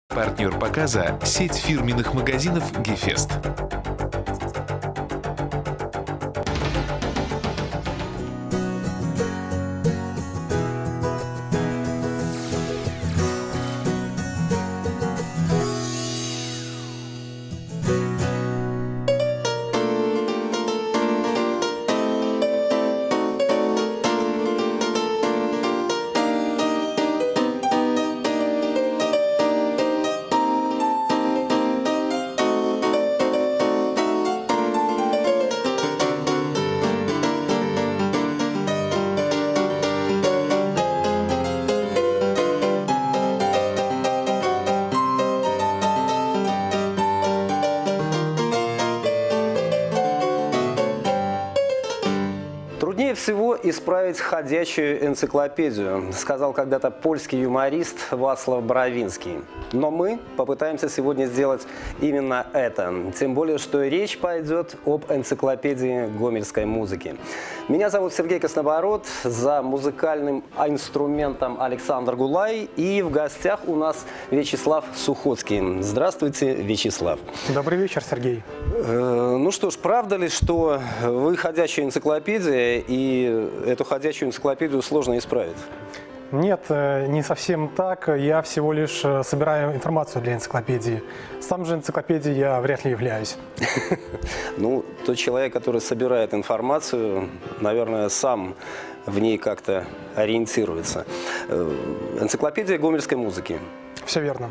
Партнер показа – сеть фирменных магазинов «Гефест». Труднее всего исправить ходячую энциклопедию, сказал когда-то польский юморист Вацлав Боровинский. Но мы попытаемся сегодня сделать именно это. Тем более, что речь пойдет об энциклопедии гомельской музыки. Меня зовут Сергей Краснобород, за музыкальным инструментом Александр Гулай. И в гостях у нас Вячеслав Сухоцкий. Здравствуйте, Вячеслав. Добрый вечер, Сергей. Ну что ж, правда ли, что вы ходячая энциклопедия, и эту ходячую энциклопедию сложно исправить? Нет, не совсем так. Я всего лишь собираю информацию для энциклопедии. Сам же энциклопедией я вряд ли являюсь. Ну, тот человек, который собирает информацию, наверное, сам в ней как-то ориентируется. Энциклопедия гомельской музыки. Все верно.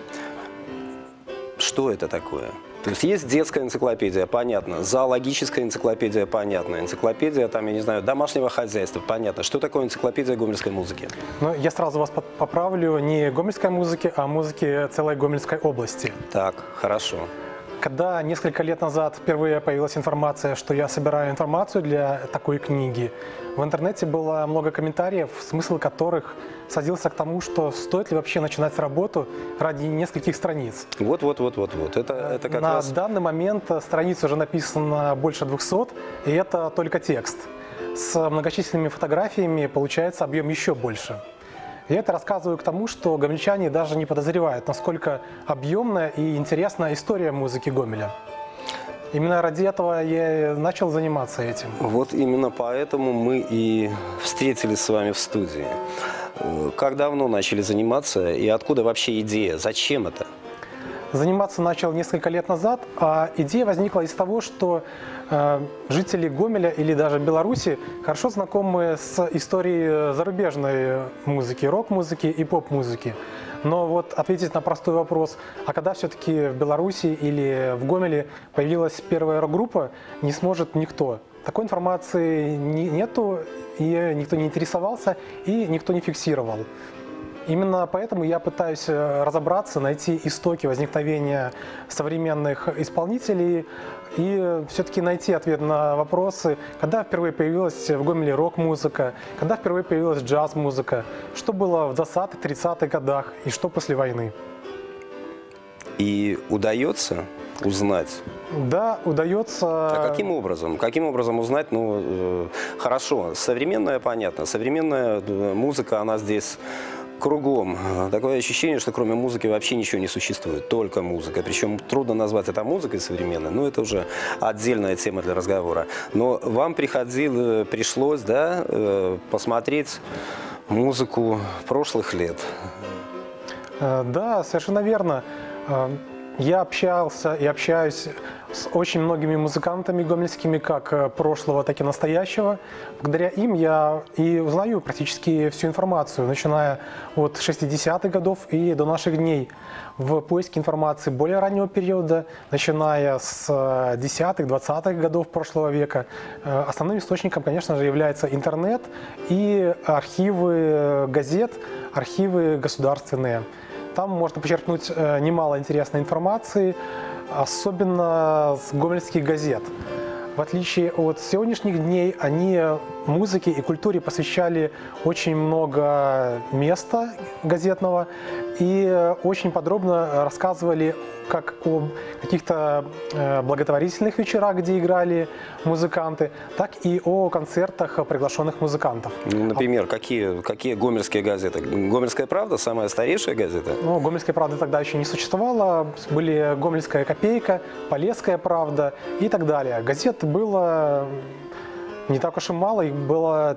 Что это такое? То есть детская энциклопедия, понятно, зоологическая энциклопедия, понятно, энциклопедия, там, я не знаю, домашнего хозяйства, понятно. Что такое энциклопедия гомельской музыки? Ну, я сразу вас поправлю, не гомельской музыки, а музыки целой Гомельской области. Так, хорошо. Когда несколько лет назад впервые появилась информация, что я собираю информацию для такой книги, в интернете было много комментариев, смысл которых сводился к тому, что стоит ли вообще начинать работу ради нескольких страниц. Вот. Это как На раз... данный момент страниц уже написано больше 200, и это только текст. С многочисленными фотографиями получается объем еще больше. Я это рассказываю к тому, что гомельчане даже не подозревают, насколько объемная и интересная история музыки Гомеля. Именно ради этого я начал заниматься этим. Вот именно поэтому мы и встретились с вами в студии. Как давно начали заниматься и откуда вообще идея? Зачем это? Заниматься начал несколько лет назад, а идея возникла из того, что жители Гомеля или даже Беларуси хорошо знакомы с историей зарубежной музыки, рок-музыки и поп-музыки. Но вот ответить на простой вопрос, а когда все-таки в Беларуси или в Гомеле появилась первая рок-группа, не сможет никто. Такой информации нету, и никто не интересовался, и никто не фиксировал. Именно поэтому я пытаюсь разобраться, найти истоки возникновения современных исполнителей и все-таки найти ответ на вопросы, когда впервые появилась в Гомеле рок-музыка, когда впервые появилась джаз-музыка, что было в 20-30-х годах и что после войны. И удается узнать? Да, удается. А каким образом? Каким образом узнать? Ну, хорошо, современная, понятно. Современная музыка, она здесь кругом. Такое ощущение, что кроме музыки вообще ничего не существует, только музыка. Причем трудно назвать это музыкой современной, но это уже отдельная тема для разговора. Но вам пришлось, да, посмотреть музыку прошлых лет. Да, совершенно верно. Я общался и общаюсь с очень многими музыкантами гомельскими, как прошлого, так и настоящего. Благодаря им я и узнаю практически всю информацию, начиная от 60-х годов и до наших дней. В поиске информации более раннего периода, начиная с 10-х, 20-х годов прошлого века, основным источником, конечно же, является интернет и архивы газет, архивы государственные. Там можно почерпнуть немало интересной информации, особенно с гомельских газет. В отличие от сегодняшних дней, они музыке и культуре посвящали очень много места газетного и очень подробно рассказывали как о каких-то благотворительных вечерах, где играли музыканты, так и о концертах приглашенных музыкантов. Например, какие гомельские газеты? «Гомельская правда» – самая старейшая газета? Ну, «Гомельской правды» тогда еще не существовало. Были «Гомельская копейка», «Полесская правда» и так далее. Газет было не так уж и мало, их было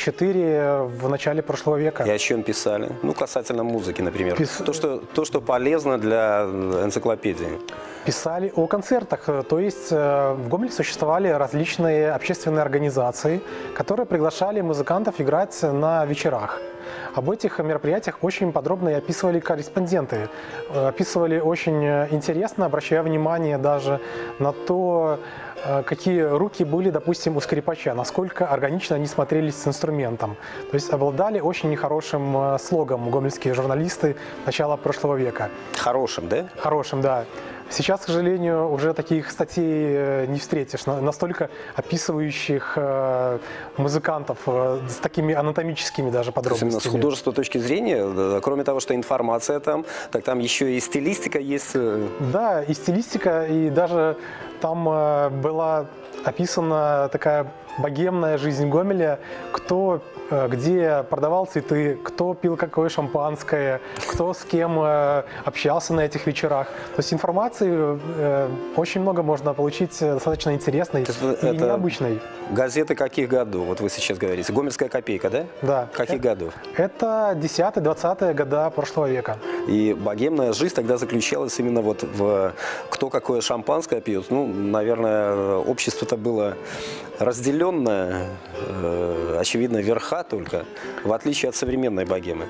3-4 в начале прошлого века. И о чем писали? Ну, касательно музыки, например. То, что полезно для энциклопедии. Писали о концертах, то есть в Гомеле существовали различные общественные организации, которые приглашали музыкантов играть на вечерах. Об этих мероприятиях очень подробно и описывали корреспонденты. Описывали очень интересно, обращая внимание даже на то, какие руки были, допустим, у скрипача, насколько органично они смотрелись с инструментом. То есть обладали очень нехорошим слогом гомельские журналисты начала прошлого века. Хорошим, да? Хорошим, да. Сейчас, к сожалению, уже таких статей не встретишь, настолько описывающих музыкантов с такими анатомическими даже подробностями. С художественной точки зрения, кроме того, что информация там, так там еще и стилистика есть. Да, и стилистика, и даже там была описана такая богемная жизнь Гомеля, кто где продавал цветы, кто пил какое шампанское, кто с кем общался на этих вечерах. То есть информации очень много можно получить, достаточно интересной и необычной. Газеты каких годов? Вот вы сейчас говорите. «Гомельская копейка», да? Да. Каких годов? Это 10-20-е годы прошлого века. И богемная жизнь тогда заключалась именно вот в кто какое шампанское пьет. Ну, наверное, общество-то было разделенное, очевидно, верха только, в отличие от современной богемы.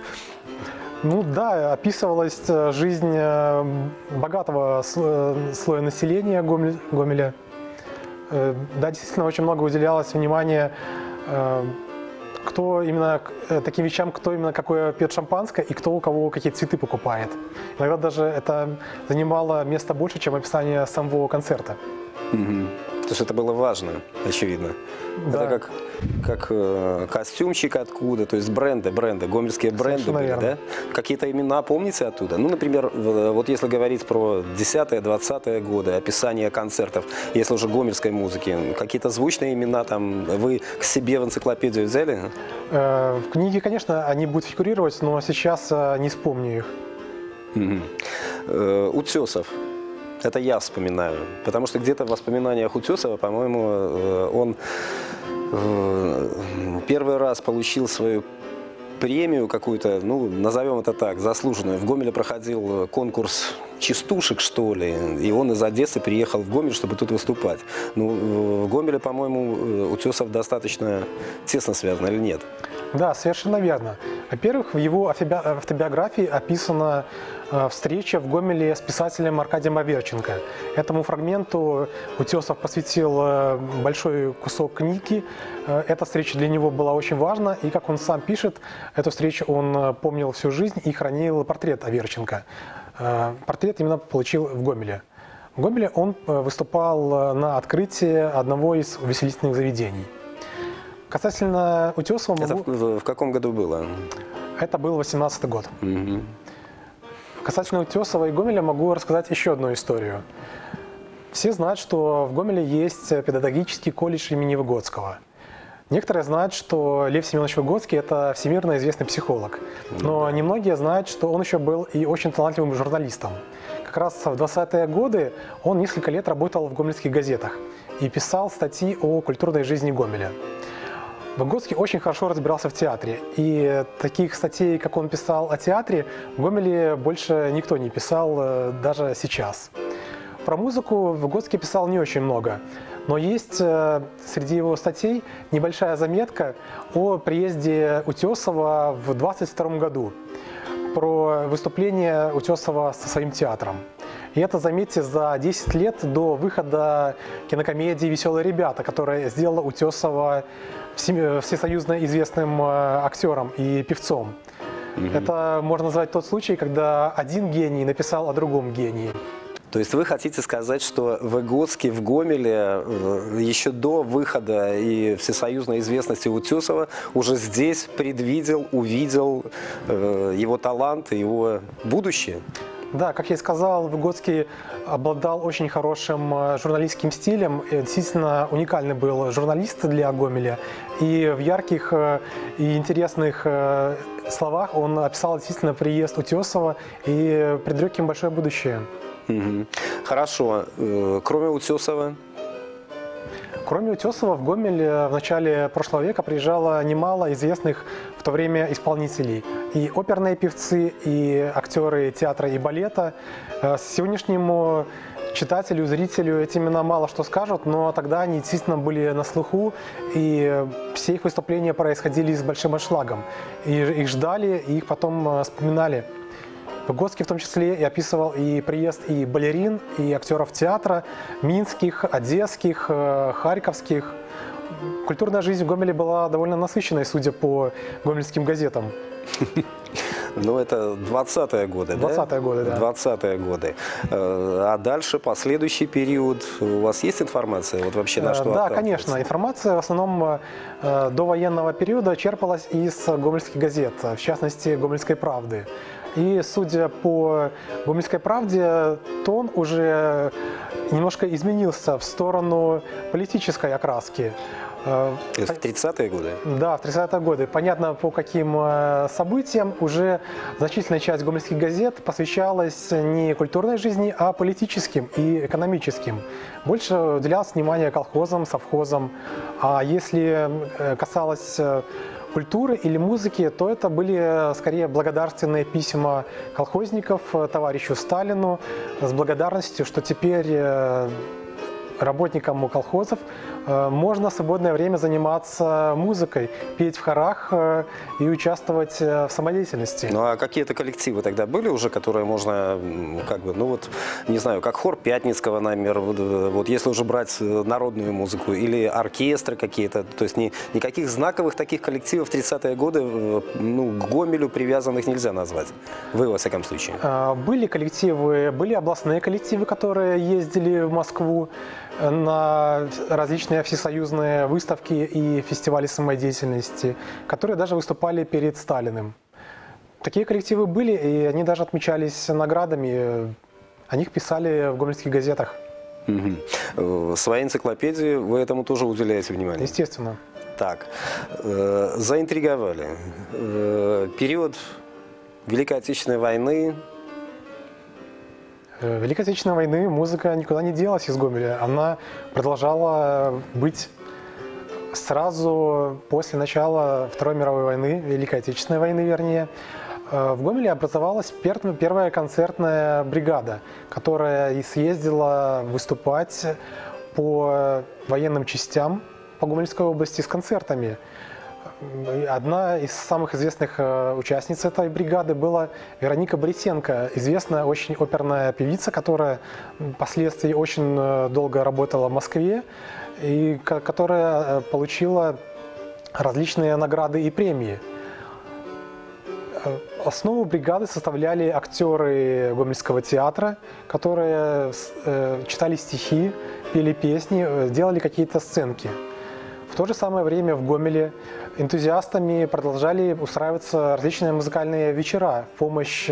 Ну да, описывалась жизнь богатого слоя населения Гомеля. Да, действительно, очень много уделялось внимания кто именно таким вещам, кто именно какое пьет шампанское и кто у кого какие цветы покупает. Иногда даже это занимало место больше, чем описание самого концерта. То есть это было важно, очевидно. Да. Это как костюмчик откуда, то есть бренды, гомельские бренды были, да? Какие-то имена помните оттуда? Ну, например, вот если говорить про 10-е, 20-е годы, описание концертов, если уже гомельской музыки, какие-то звучные имена там вы к себе в энциклопедию взяли? В книге, конечно, они будут фигурировать, но сейчас не вспомню их. Утесов. Это я вспоминаю, потому что где-то в воспоминаниях Утесова, по-моему, он первый раз получил свою премию какую-то, ну, назовем это так, заслуженную. В Гомеле проходил конкурс частушек, что ли, и он из Одессы приехал в Гомель, чтобы тут выступать. Ну, в Гомеле, по-моему, Утесов достаточно тесно связан, или нет? Да, совершенно верно. Во-первых, в его автобиографии описана встреча в Гомеле с писателем Аркадием Аверченко. Этому фрагменту Утесов посвятил большой кусок книги. Эта встреча для него была очень важна, и, как он сам пишет, эту встречу он помнил всю жизнь и хранил портрет Аверченко. Портрет именно получил в Гомеле. В Гомеле он выступал на открытии одного из увеселительных заведений. Касательно Утесова... Это в каком году было? Это был 18-й год. Касательно Утесова и Гомеля могу рассказать еще одну историю. Все знают, что в Гомеле есть педагогический колледж имени Выгодского. Некоторые знают, что Лев Семенович Выгодский – это всемирно известный психолог. Но немногие знают, что он еще был и очень талантливым журналистом. Как раз в 20-е годы он несколько лет работал в гомельских газетах и писал статьи о культурной жизни Гомеля. Выгодский очень хорошо разбирался в театре, и таких статей, как он писал о театре, в Гомеле больше никто не писал, даже сейчас. Про музыку Выгодский писал не очень много, но есть среди его статей небольшая заметка о приезде Утесова в 22 году, про выступление Утесова со своим театром. И это, заметьте, за 10 лет до выхода кинокомедии «Веселые ребята», которая сделала Утесова всесоюзно известным актером и певцом. Это можно назвать тот случай, когда один гений написал о другом гении. То есть вы хотите сказать, что Выгодский в Гомеле еще до выхода и всесоюзной известности Утесова уже здесь предвидел, увидел его талант и его будущее? Да, как я и сказал, Выгодский обладал очень хорошим журналистским стилем. И действительно уникальный был журналист для Гомеля. И в ярких и интересных словах он описал действительно приезд Утесова и предрек им большое будущее. Хорошо. Кроме Утесова? Кроме Утесова, в Гомель в начале прошлого века приезжало немало известных в то время исполнителей. И оперные певцы, и актеры театра и балета. Сегодняшнему читателю, зрителю эти имена мало что скажут, но тогда они действительно были на слуху, и все их выступления происходили с большим аншлагом. И их ждали, и их потом вспоминали. Выгодский в том числе и описывал и приезд и балерин, и актеров театра, минских, одесских, харьковских. Культурная жизнь в Гомеле была довольно насыщенной, судя по гомельским газетам. Ну, это 20-е годы, 20-е годы, да. 20-е годы. А дальше, последующий период, у вас есть информация? Вот вообще на что Да, отталкивается? конечно. Информация в основном до военного периода черпалась из гомельских газет, в частности, «Гомельской правды». И, судя по «Гомельской правде», тон уже немножко изменился в сторону политической окраски. Это в 30-е годы? Да, в 30-е годы. Понятно, по каким событиям уже значительная часть гомельских газет посвящалась не культурной жизни, а политическим и экономическим. Больше уделялось внимание колхозам, совхозам. А если касалось культуры или музыки, то это были скорее благодарственные письма колхозников товарищу Сталину с благодарностью, что теперь работникам колхозов можно в свободное время заниматься музыкой, петь в хорах и участвовать в самодеятельности. Ну а какие-то коллективы тогда были уже, которые можно, как бы, ну вот, не знаю, как хор Пятницкого, например, вот если уже брать народную музыку, или оркестры какие-то, то есть никаких знаковых таких коллективов в 30-е годы, ну, к Гомелю привязанных нельзя назвать. Вы, во всяком случае. Были коллективы, были областные коллективы, которые ездили в Москву на различные всесоюзные выставки и фестивали самодеятельности, которые даже выступали перед Сталиным. Такие коллективы были, и они даже отмечались наградами. О них писали в гомельских газетах. Своей энциклопедии вы этому тоже уделяете внимание? Естественно. Так, заинтриговали. Период Великой Отечественной войны. Великой Отечественной войны музыка никуда не делась из Гомеля. Она продолжала быть сразу после начала Второй мировой войны, Великой Отечественной войны, вернее. В Гомеле образовалась первая концертная бригада, которая и съездила выступать по военным частям по Гомельской области с концертами. Одна из самых известных участниц этой бригады была Вероника Борисенко, известная очень оперная певица, которая впоследствии очень долго работала в Москве и которая получила различные награды и премии. Основу бригады составляли актеры Гомельского театра, которые читали стихи, пели песни, делали какие-то сценки. В то же самое время в Гомеле энтузиастами продолжали устраиваться различные музыкальные вечера в помощь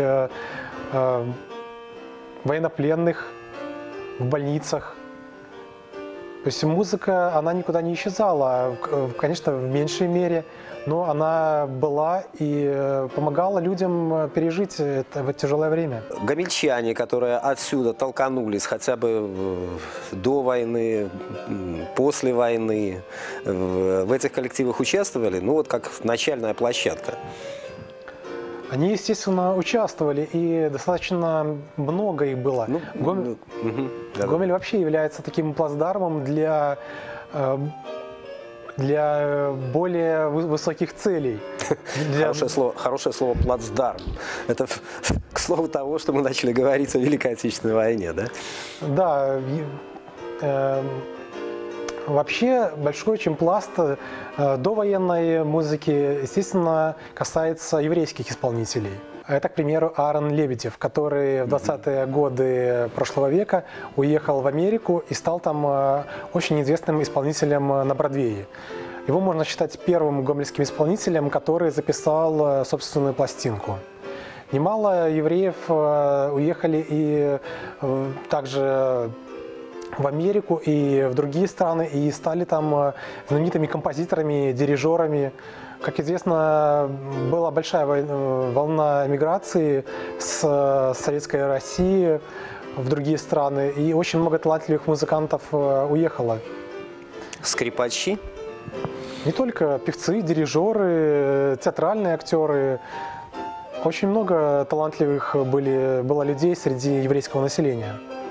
военнопленных в больницах. То есть музыка, она никуда не исчезала, конечно, в меньшей мере, но она была и помогала людям пережить это тяжелое время. Гомельчане, которые отсюда толканулись хотя бы до войны, после войны, в этих коллективах участвовали, ну вот как начальная площадка. Они, естественно, участвовали, и достаточно много их было. Ну, Гомель вообще является таким плацдармом для более высоких целей. Хорошее слово «плацдарм». Это к слову того, что мы начали говорить о Великой Отечественной войне, да? Да. Вообще большой очень пласт довоенной музыки, естественно, касается еврейских исполнителей. Это, к примеру, Аарон Лебедев, который в 20-е годы прошлого века уехал в Америку и стал там очень известным исполнителем на Бродвее. Его можно считать первым гомельским исполнителем, который записал собственную пластинку. Немало евреев уехали и также в Америку и в другие страны, и стали там знаменитыми композиторами, дирижерами. Как известно, была большая волна миграции с Советской России в другие страны, и очень много талантливых музыкантов уехало. Скрипачи? Не только певцы, дирижеры, театральные актеры. Очень много талантливых было людей среди еврейского населения.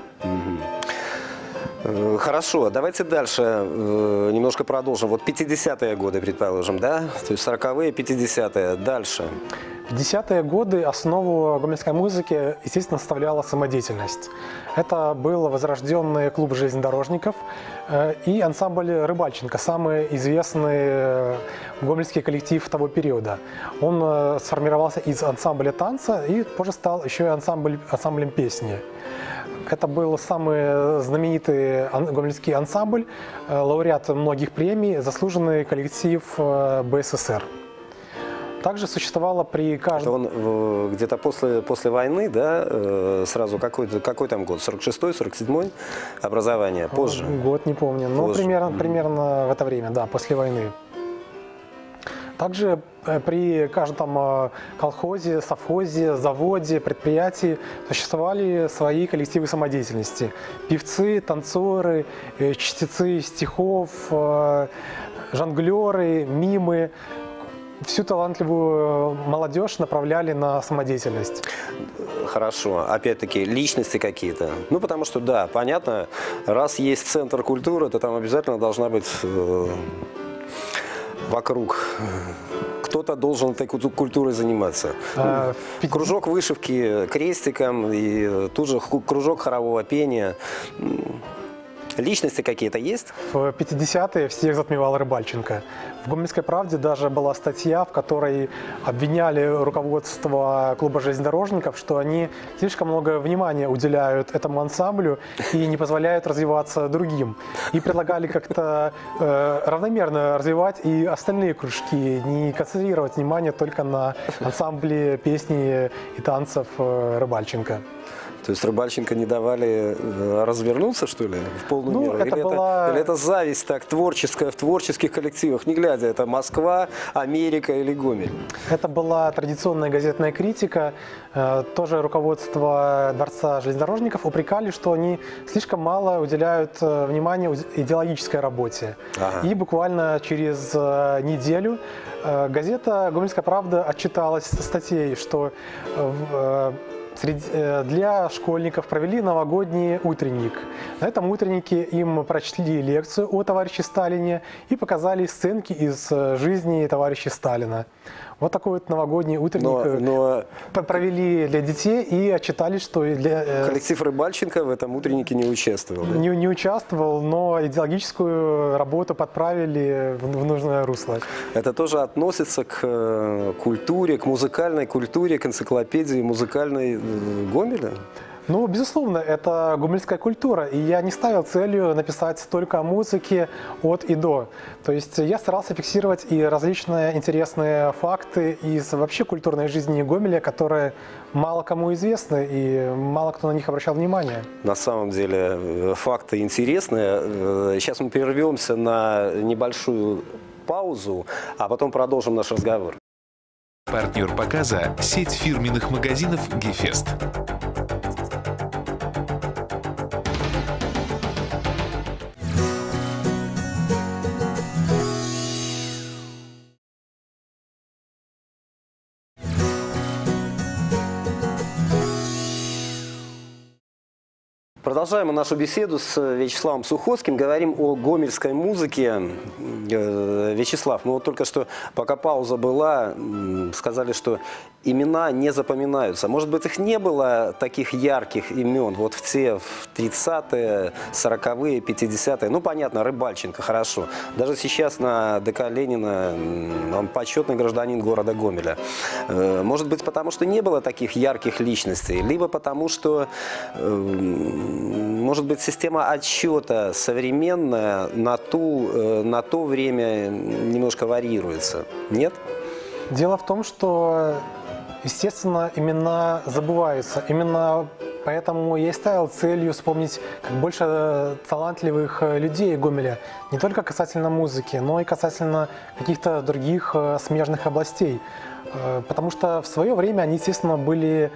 Хорошо, давайте дальше немножко продолжим. Вот 50-е годы, предположим, да? То есть 40-е, 50-е. Дальше. В 50-е годы основу гомельской музыки, естественно, составляла самодеятельность. Это был возрожденный клуб железнодорожников и ансамбль «Рыбальченко», самый известный гомельский коллектив того периода. Он сформировался из ансамбля танца и позже стал еще и ансамблем песни. Это был самый знаменитый гомельский ансамбль, лауреат многих премий, заслуженный коллектив БССР. Также существовало при каждом... Это он где-то после войны, да, сразу какой там год? 46-й, 47-й образование? Позже? Год не помню, но примерно в это время, да, после войны. Также при каждом колхозе, совхозе, заводе, предприятии существовали свои коллективы самодеятельности. Певцы, танцоры, чтецы стихов, жонглеры, мимы. Всю талантливую молодежь направляли на самодеятельность. Хорошо. Опять-таки, личности какие-то. Ну, потому что, да, понятно, раз есть центр культуры, то там обязательно должна быть вокруг. Кто-то должен этой культурой заниматься. Кружок вышивки крестиком, и тут же кружок хорового пения. Личности какие-то есть? В 50-е всех затмевал Рыбальченко. В «Гомельской правде» даже была статья, в которой обвиняли руководство клуба железнодорожников, что они слишком много внимания уделяют этому ансамблю и не позволяют развиваться другим. И предлагали как-то равномерно развивать и остальные кружки, не концентрировать внимание только на ансамбле песни и танцев Рыбальченко. То есть Рыбальченко не давали развернуться, что ли, в полную меру? Или это зависть так творческая в творческих коллективах, не глядя, это Москва, Америка или Гомель? Это была традиционная газетная критика. Тоже руководство Дворца железнодорожников упрекали, что они слишком мало уделяют внимания идеологической работе. Ага. И буквально через неделю газета «Гомельская правда» отчиталась статьей, что для школьников провели новогодний утренник. На этом утреннике им прочли лекцию о товарище Сталине и показали сценки из жизни товарища Сталина. Вот такой вот новогодний утренник провели для детей и отчитались, что... Коллектив Рыбальченко в этом утреннике не участвовал. Да? Не участвовал, но идеологическую работу подправили в нужное русло. Это тоже относится к культуре, к музыкальной культуре, к энциклопедии музыкальной Гомеля? Ну, безусловно, это гомельская культура, и я не ставил целью написать только о музыке от и до. То есть я старался фиксировать и различные интересные факты из вообще культурной жизни Гомеля, которые мало кому известны, и мало кто на них обращал внимание. На самом деле факты интересные. Сейчас мы прервемся на небольшую паузу, а потом продолжим наш разговор. Партнер показа – сеть фирменных магазинов «Гефест». Продолжаем нашу беседу с Вячеславом Сухоцким. Говорим о гомельской музыке. Вячеслав, ну вот только что, пока пауза была, сказали, что имена не запоминаются. Может быть, их не было таких ярких имен вот в те 30-е, 40-е, 50-е. Ну, понятно, Рыбальченко, хорошо. Даже сейчас на ДК Ленина он почетный гражданин города Гомеля. Может быть, потому что не было таких ярких личностей, либо потому что... Может быть, система отсчета современная на то время немножко варьируется? Нет? Дело в том, что естественно, имена забываются. Именно поэтому я и ставил целью вспомнить как больше талантливых людей Гомеля. Не только касательно музыки, но и касательно каких-то других смежных областей. Потому что в свое время они, естественно, были,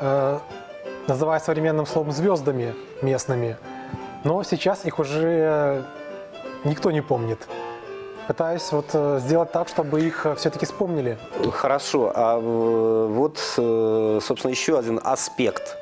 называя современным словом, звездами местными. Но сейчас их уже никто не помнит. Пытаюсь вот сделать так, чтобы их все-таки вспомнили. Хорошо, а вот, собственно, еще один аспект.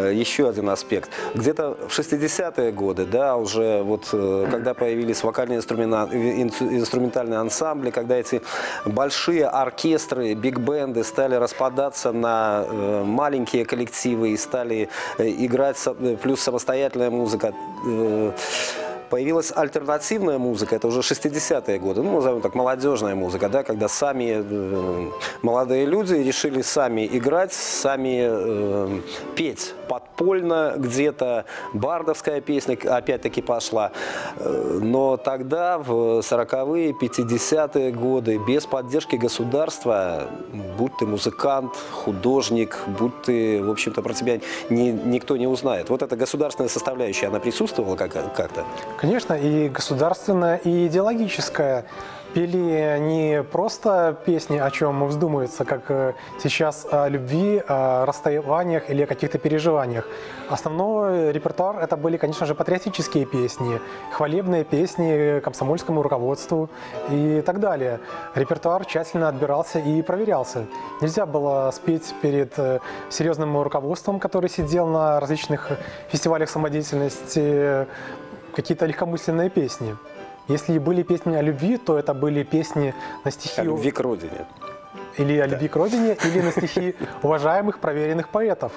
Где-то в 60-е годы, да, уже вот когда появились вокальные инструментальные ансамбли, когда эти большие оркестры, биг-бенды стали распадаться на маленькие коллективы и стали играть, плюс самостоятельная музыка, появилась альтернативная музыка, это уже 60-е годы, ну, назовем так, молодежная музыка, да, когда сами молодые люди решили сами играть, сами петь подпольно, где-то бардовская песня опять-таки пошла. Но тогда, в 40-е, 50-е годы, без поддержки государства, будь ты музыкант, художник, будь ты, в общем-то, про тебя никто не узнает. Вот эта государственная составляющая, она присутствовала как-то? Конечно, и государственная, и идеологическая. Пели не просто песни, о чем вздумается, как сейчас о любви, о расставаниях или о каких-то переживаниях. Основной репертуар это были, конечно же, патриотические песни, хвалебные песни комсомольскому руководству и так далее. Репертуар тщательно отбирался и проверялся. Нельзя было спеть перед серьезным руководством, который сидел на различных фестивалях самодеятельности, какие-то легкомысленные песни. Если были песни о любви, то это были песни на стихи... О любви к родине. Или о любви к родине, или на стихи уважаемых, проверенных поэтов.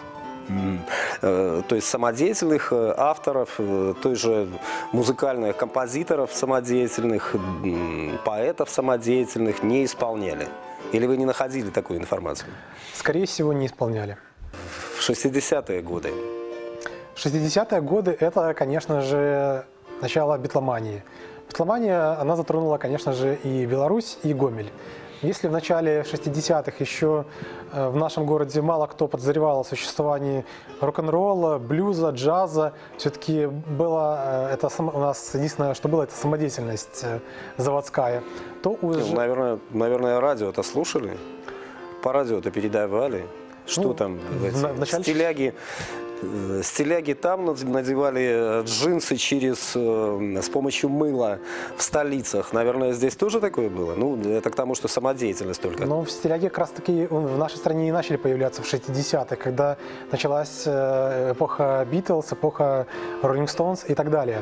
То есть самодеятельных авторов, той же музыкальных композиторов самодеятельных, поэтов самодеятельных не исполняли? Или вы не находили такую информацию? Скорее всего, не исполняли. В 60-е годы? 60-е годы – это, конечно же, начало битломании. Битломания, она затронула, конечно же, и Беларусь, и Гомель. Если в начале 60-х еще в нашем городе мало кто подозревал о существовании рок-н-ролла, блюза, джаза, все-таки было это у нас единственное, что было, это самодеятельность заводская, то уже... Наверное, радио это слушали? По радио это передавали? Что там? Стиляги там надевали джинсы с помощью мыла в столицах. Наверное, здесь тоже такое было? Ну, это к тому, что самодеятельность только. Но в стиляге как раз-таки в нашей стране и начали появляться в 60-х, когда началась эпоха Битлз, эпоха Роллинг Стоунс и так далее.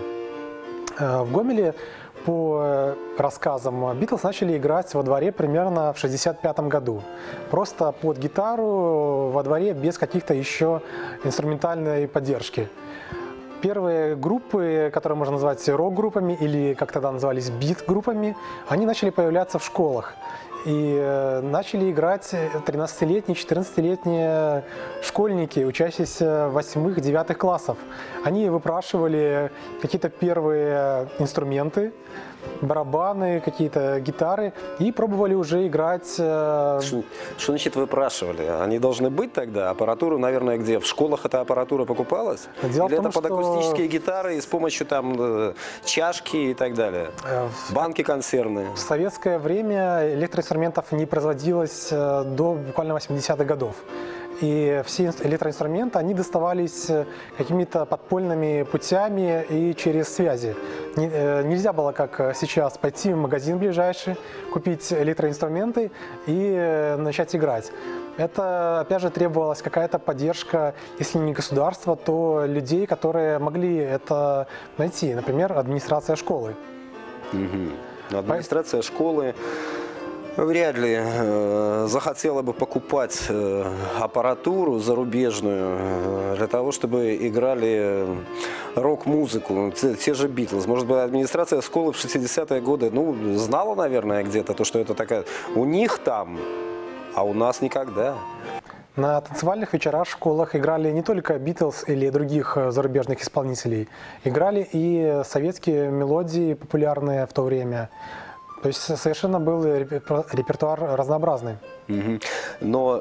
В Гомеле, по рассказам, Битлз начали играть во дворе примерно в 65 году. Просто под гитару во дворе без каких-то еще инструментальной поддержки. Первые группы, которые можно назвать рок-группами или, как тогда назывались, бит-группами, они начали появляться в школах. И начали играть 13-летние, 14-летние школьники, учащиеся 8-9 классов. Они выпрашивали какие-то первые инструменты, барабаны, какие-то гитары и пробовали уже играть. Что значит выпрашивали? Они должны быть тогда? Аппаратуру, наверное, где? В школах эта аппаратура покупалась? Дело Или в том, это под акустические гитары и с помощью там чашки и так далее? Банки консервные? В советское время электроинструментов не производилось до буквально 80-х годов. И все электроинструменты, они доставались какими-то подпольными путями и через связи. Нельзя было, как сейчас, пойти в магазин ближайший, купить электроинструменты и начать играть. Это, опять же, требовалась какая-то поддержка, если не государства, то людей, которые могли это найти. Например, администрация школы. Администрация школы вряд ли захотела бы покупать аппаратуру зарубежную для того, чтобы играли рок-музыку, те же Битлз. Может быть, администрация школы в 60-е годы, ну, знала, наверное, где-то, то, что это такая... У них там, а у нас никогда. На танцевальных вечерах в школах играли не только Битлз или других зарубежных исполнителей, играли и советские мелодии, популярные в то время. То есть совершенно был репертуар разнообразный. Но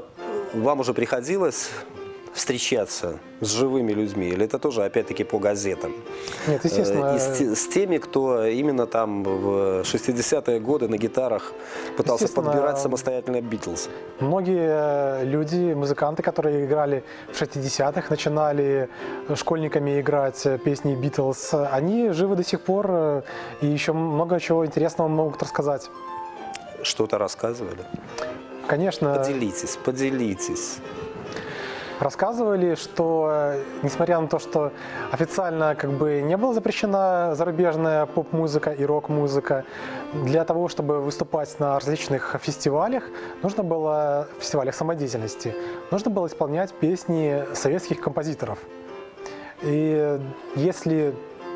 вам уже приходилось встречаться с живыми людьми? Или это тоже, опять-таки, по газетам? Нет, естественно. С теми, кто именно там в 60-е годы на гитарах пытался подбирать самостоятельно Битлз? Многие люди, музыканты, которые играли в 60-х, начинали школьниками играть песни Битлз, они живы до сих пор и еще много чего интересного могут рассказать. Что-то рассказывали? Конечно. Поделитесь. Рассказывали, что несмотря на то, что официально как бы не была запрещена зарубежная поп-музыка и рок-музыка, для того, чтобы выступать на различных фестивалях, фестивалях самодеятельности, нужно было исполнять песни советских композиторов. И если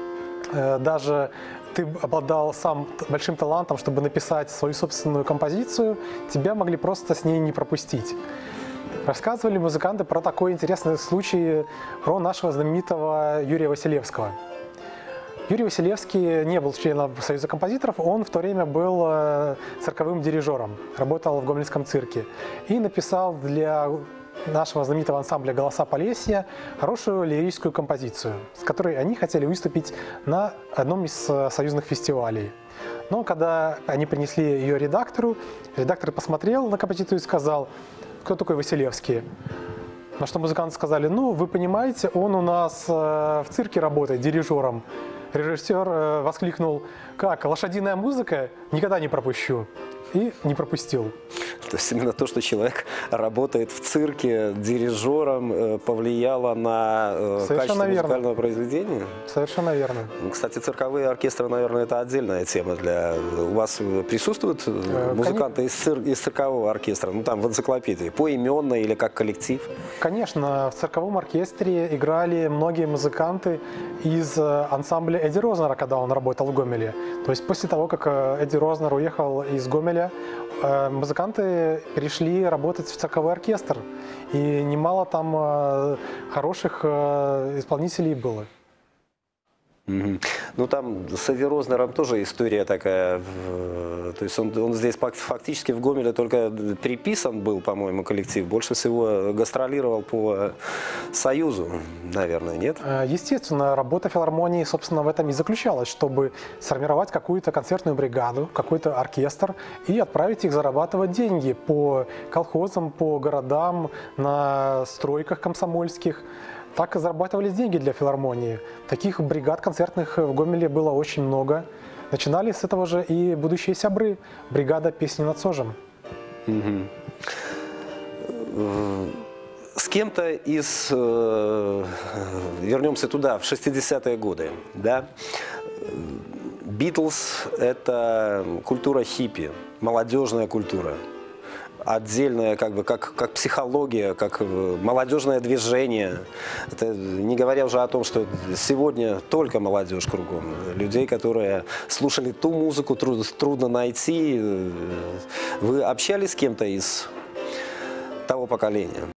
даже ты обладал сам большим талантом, чтобы написать свою собственную композицию, тебя могли просто с ней не пропустить. Рассказывали музыканты про такой интересный случай про нашего знаменитого Юрия Василевского. Юрий Василевский не был членом Союза композиторов, он в то время был цирковым дирижером, работал в Гомельском цирке и написал для нашего знаменитого ансамбля «Голоса Полесья» хорошую лирическую композицию, с которой они хотели выступить на одном из союзных фестивалей. Но когда они принесли ее редактору, редактор посмотрел на композицию и сказал: «Кто такой Василевский?» На что музыканты сказали: «Ну, вы понимаете, он у нас в цирке работает дирижером». Режиссер воскликнул: «Как, лошадиная музыка? Никогда не пропущу». И не пропустил. То есть именно то, что человек работает в цирке дирижером, повлияло на качество музыкального произведения? Совершенно верно. Кстати, цирковые оркестры, наверное, это отдельная тема. У вас присутствуют музыканты из циркового оркестра, ну там в энциклопедии, поименно или как коллектив? Конечно, в цирковом оркестре играли многие музыканты из ансамбля Эдди Рознера, когда он работал в Гомеле. То есть после того, как Эдди Рознер уехал из Гомеля, музыканты перешли работать в цирковой оркестр. И немало там хороших исполнителей было. Ну там с Эдди Рознером тоже история такая, то есть он здесь фактически в Гомеле только приписан был, по-моему, коллектив, больше всего гастролировал по Союзу, наверное, нет? Естественно, работа филармонии, собственно, в этом и заключалась, чтобы сформировать какую-то концертную бригаду, какой-то оркестр и отправить их зарабатывать деньги по колхозам, по городам, на стройках комсомольских. Так и зарабатывались деньги для филармонии. Таких бригад концертных в Гомеле было очень много. Начинали с этого же и будущие сябры. Бригада «Песни над Сожем». С кем-то из... Вернемся туда, в 60-е годы. Да? Битлз – это культура хиппи, молодежная культура. Отдельная, как психология, как молодежное движение. Это не говоря уже о том, что сегодня только молодежь кругом. Людей, которые слушали ту музыку, трудно найти. Вы общались с кем-то из того поколения?